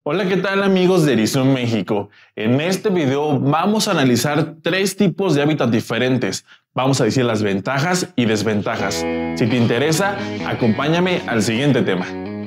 Hola, ¿qué tal amigos de Erizon México? En este video vamos a analizar tres tipos de hábitat diferentes. Vamos a decir las ventajas y desventajas. Si te interesa, acompáñame al siguiente tema.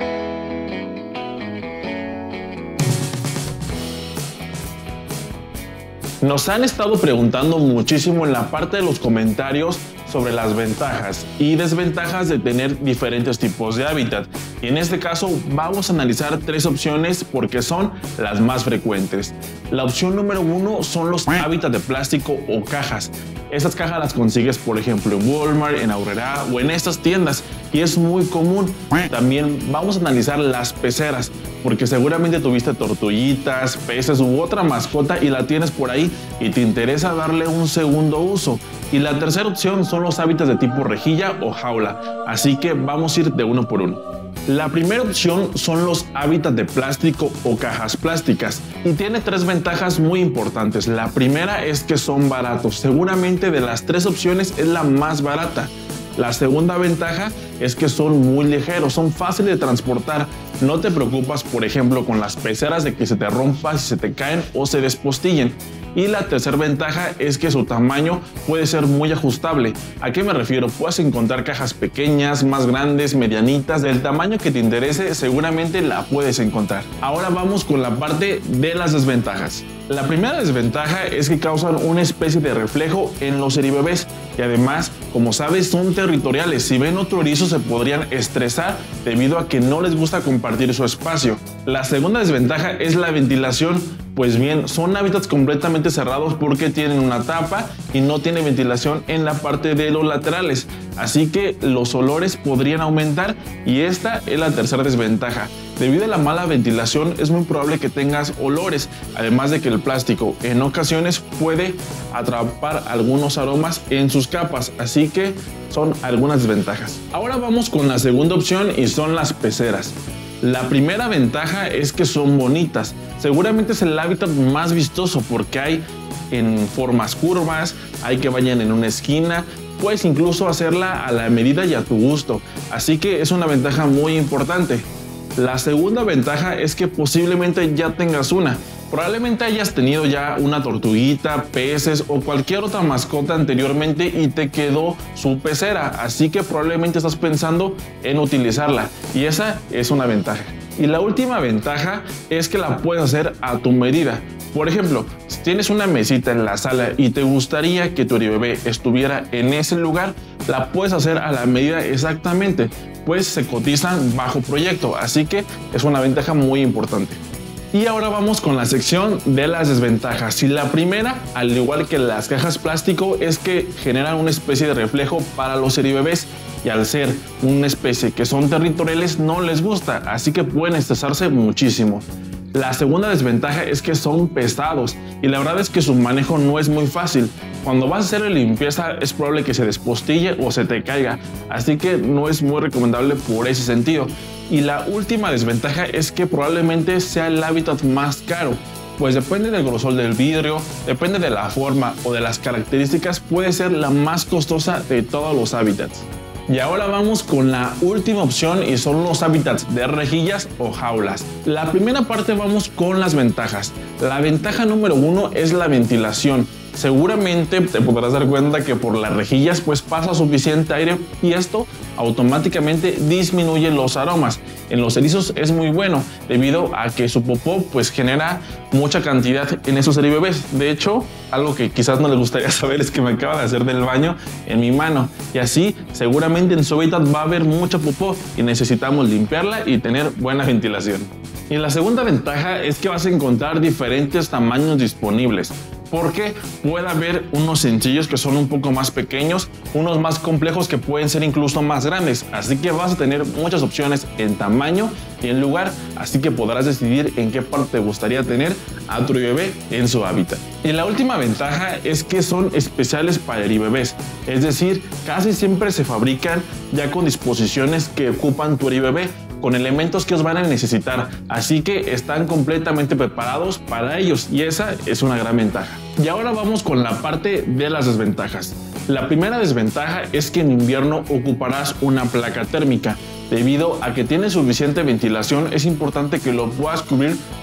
Nos han estado preguntando muchísimo en la parte de los comentarios sobre las ventajas y desventajas de tener diferentes tipos de hábitat. Y en este caso vamos a analizar tres opciones porque son las más frecuentes. La opción número uno son los hábitats de plástico o cajas. Estas cajas las consigues por ejemplo en Walmart, en Aurrera o en estas tiendas y es muy común. También vamos a analizar las peceras porque seguramente tuviste tortuguitas, peces u otra mascota y la tienes por ahí y te interesa darle un segundo uso. Y la tercera opción son los hábitats de tipo rejilla o jaula, así que vamos a ir de uno por uno. La primera opción son los hábitats de plástico o cajas plásticas y tiene tres ventajas muy importantes. La primera es que son baratos, seguramente de las tres opciones es la más barata. La segunda ventaja es que son muy ligeros, son fáciles de transportar. No te preocupas, por ejemplo, con las peceras de que se te rompan, si se te caen o se despostillen. Y la tercera ventaja es que su tamaño puede ser muy ajustable. ¿A qué me refiero? Puedes encontrar cajas pequeñas, más grandes, medianitas, del tamaño que te interese, seguramente la puedes encontrar. Ahora vamos con la parte de las desventajas. La primera desventaja es que causan una especie de reflejo en los eribebés y además, como sabes, son territoriales. Si ven otro erizo se podrían estresar debido a que no les gusta compartir su espacio. La segunda desventaja es la ventilación. Pues bien, son hábitats completamente cerrados porque tienen una tapa y no tiene ventilación en la parte de los laterales. Así que los olores podrían aumentar y esta es la tercera desventaja. Debido a la mala ventilación es muy probable que tengas olores, además de que el plástico en ocasiones puede atrapar algunos aromas en sus capas, así que son algunas desventajas. Ahora vamos con la segunda opción y son las peceras. La primera ventaja es que son bonitas. Seguramente es el hábitat más vistoso porque hay en formas curvas, hay que vayan en una esquina, puedes incluso hacerla a la medida y a tu gusto. Así que es una ventaja muy importante. La segunda ventaja es que posiblemente ya tengas una. Probablemente hayas tenido ya una tortuguita, peces o cualquier otra mascota anteriormente y te quedó su pecera, así que probablemente estás pensando en utilizarla y esa es una ventaja. Y la última ventaja es que la puedes hacer a tu medida. Por ejemplo, si tienes una mesita en la sala y te gustaría que tu eribebé estuviera en ese lugar, la puedes hacer a la medida exactamente, pues se cotizan bajo proyecto, así que es una ventaja muy importante. Y ahora vamos con la sección de las desventajas. Y la primera, al igual que las cajas plástico, es que generan una especie de reflejo para los eribebés y al ser una especie que son territoriales no les gusta, así que pueden estresarse muchísimo. La segunda desventaja es que son pesados y la verdad es que su manejo no es muy fácil. Cuando vas a hacer la limpieza es probable que se despostille o se te caiga, así que no es muy recomendable por ese sentido. Y la última desventaja es que probablemente sea el hábitat más caro, pues depende del grosor del vidrio, depende de la forma o de las características, puede ser la más costosa de todos los hábitats. Y ahora vamos con la última opción y son los hábitats de rejillas o jaulas. La primera parte vamos con las ventajas. La ventaja número uno es la ventilación. Seguramente te podrás dar cuenta que por las rejillas pues pasa suficiente aire y esto automáticamente disminuye los aromas. En los erizos es muy bueno debido a que su popó pues genera mucha cantidad en esos eribebés. De hecho, algo que quizás no les gustaría saber es que me acaba de hacer del baño en mi mano y así seguramente en su hábitat va a haber mucha popó y necesitamos limpiarla y tener buena ventilación. Y la segunda ventaja es que vas a encontrar diferentes tamaños disponibles, porque puede haber unos sencillos que son un poco más pequeños, unos más complejos que pueden ser incluso más grandes, así que vas a tener muchas opciones en tamaño y en lugar, así que podrás decidir en qué parte te gustaría tener a tu eribebé en su hábitat. Y la última ventaja es que son especiales para eribebés, es decir, casi siempre se fabrican ya con disposiciones que ocupan tu eribebé, con elementos que os van a necesitar, así que están completamente preparados para ellos y esa es una gran ventaja. Y ahora vamos con la parte de las desventajas. La primera desventaja es que en invierno ocuparás una placa térmica. Debido a que tiene suficiente ventilación, es importante que lo puedas cubrir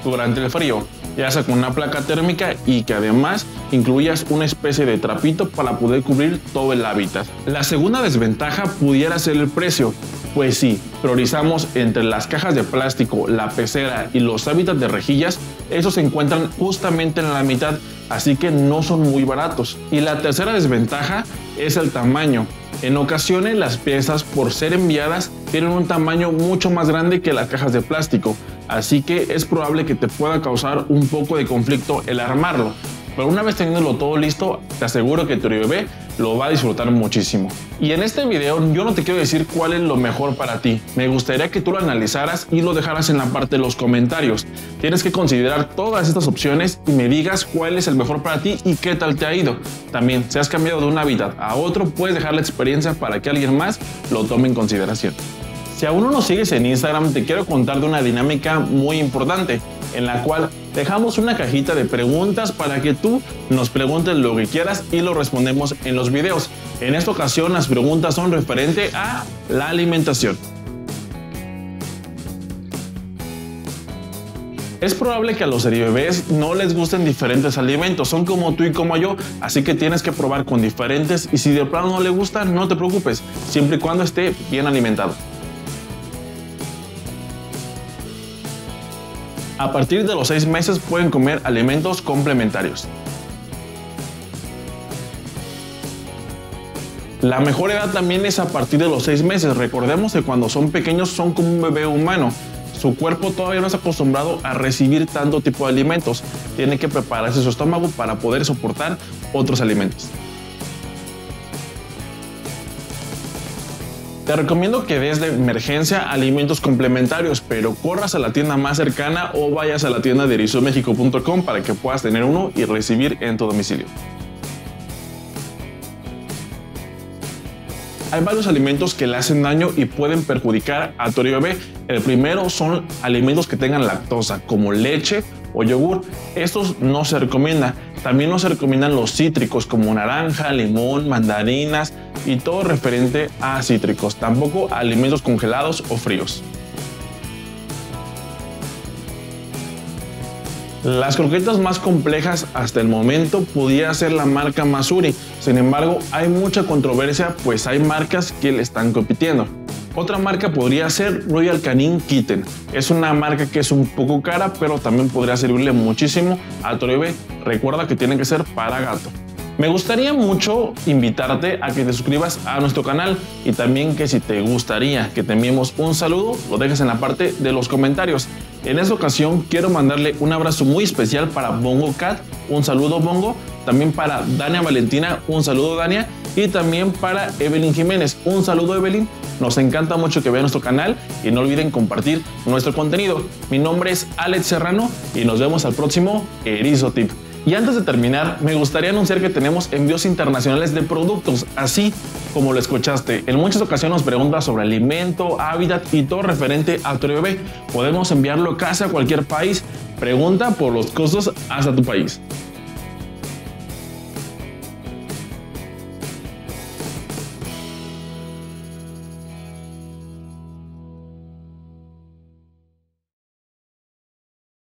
durante el frío, ya sea con una placa térmica y que además incluyas una especie de trapito para poder cubrir todo el hábitat. La segunda desventaja pudiera ser el precio. Pues sí, priorizamos entre las cajas de plástico, la pecera y los hábitats de rejillas, esos se encuentran justamente en la mitad, así que no son muy baratos. Y la tercera desventaja es el tamaño. En ocasiones las piezas, por ser enviadas, tienen un tamaño mucho más grande que las cajas de plástico, así que es probable que te pueda causar un poco de conflicto el armarlo. Pero una vez teniéndolo todo listo, te aseguro que tu bebé lo va a disfrutar muchísimo. Y en este video yo no te quiero decir cuál es lo mejor para ti. Me gustaría que tú lo analizaras y lo dejaras en la parte de los comentarios. Tienes que considerar todas estas opciones y me digas cuál es el mejor para ti y qué tal te ha ido. También, si has cambiado de un hábitat a otro, puedes dejar la experiencia para que alguien más lo tome en consideración. Si aún no nos sigues en Instagram, te quiero contar de una dinámica muy importante, en la cual dejamos una cajita de preguntas para que tú nos preguntes lo que quieras y lo respondemos en los videos. En esta ocasión las preguntas son referente a la alimentación. Es probable que a los bebés no les gusten diferentes alimentos, son como tú y como yo, así que tienes que probar con diferentes y si de plano no le gustan, no te preocupes, siempre y cuando esté bien alimentado. A partir de los 6 meses pueden comer alimentos complementarios. La mejor edad también es a partir de los 6 meses. Recordemos que cuando son pequeños son como un bebé humano. Su cuerpo todavía no está acostumbrado a recibir tanto tipo de alimentos. Tiene que prepararse su estómago para poder soportar otros alimentos. Te recomiendo que des de emergencia alimentos complementarios, pero corras a la tienda más cercana o vayas a la tienda de erizomexico.com para que puedas tener uno y recibir en tu domicilio. Hay varios alimentos que le hacen daño y pueden perjudicar a tu bebé. El primero son alimentos que tengan lactosa, como leche o yogur. Estos no se recomiendan. También no se recomiendan los cítricos como naranja, limón, mandarinas y todo referente a cítricos. Tampoco alimentos congelados o fríos. Las croquetas más complejas hasta el momento pudiera ser la marca Masuri. Sin embargo, hay mucha controversia, pues hay marcas que le están compitiendo. Otra marca podría ser Royal Canin Kitten. Es una marca que es un poco cara, pero también podría servirle muchísimo a tu bebé. Recuerda que tiene que ser para gato. Me gustaría mucho invitarte a que te suscribas a nuestro canal y también que si te gustaría que te enviemos un saludo, lo dejes en la parte de los comentarios. En esta ocasión quiero mandarle un abrazo muy especial para Bongo Cat, un saludo Bongo, también para Dania Valentina, un saludo Dania, y también para Evelyn Jiménez, un saludo Evelyn. Nos encanta mucho que vean nuestro canal y no olviden compartir nuestro contenido. Mi nombre es Alex Serrano y nos vemos al próximo Erizo Tip. Y antes de terminar, me gustaría anunciar que tenemos envíos internacionales de productos, así como lo escuchaste. En muchas ocasiones nos preguntas sobre alimento, hábitat y todo referente a tu bebé. Podemos enviarlo casi a cualquier país. Pregunta por los costos hasta tu país.